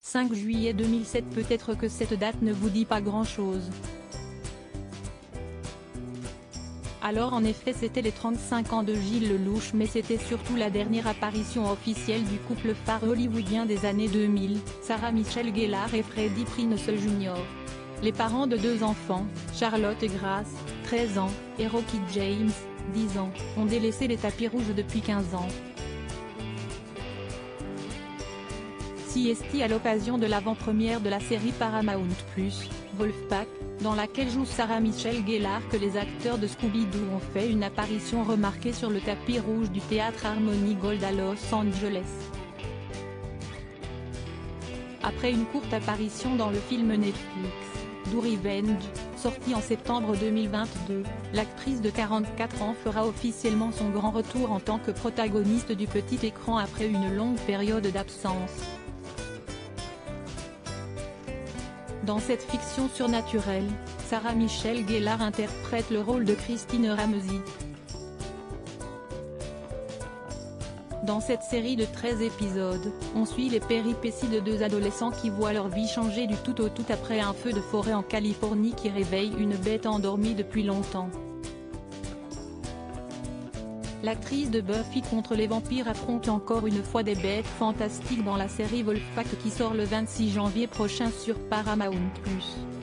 5 juillet 2007. Peut-être que cette date ne vous dit pas grand-chose. Alors en effet c'était les 35 ans de Gilles Lelouch, mais c'était surtout la dernière apparition officielle du couple phare hollywoodien des années 2000, Sarah Michelle Gellar et Freddie Prinze Jr. Les parents de 2 enfants, Charlotte et Grace, 13 ans, et Rocky James, 10 ans, ont délaissé les tapis rouges depuis 15 ans. CST à l'occasion de l'avant-première de la série Paramount+, Wolfpack, dans laquelle joue Sarah Michelle Gellar, que les acteurs de Scooby-Doo ont fait une apparition remarquée sur le tapis rouge du théâtre Harmony Gold à Los Angeles. Après une courte apparition dans le film Netflix, Do Revenge, sorti en septembre 2022, l'actrice de 44 ans fera officiellement son grand retour en tant que protagoniste du petit écran après une longue période d'absence. Dans cette fiction surnaturelle, Sarah Michelle Gellar interprète le rôle de Christine Ramsey. Dans cette série de 13 épisodes, on suit les péripéties de 2 adolescents qui voient leur vie changer du tout au tout après un feu de forêt en Californie qui réveille une bête endormie depuis longtemps. L'actrice de Buffy contre les vampires affronte encore une fois des bêtes fantastiques dans la série Wolfpack qui sort le 26 janvier prochain sur Paramount+.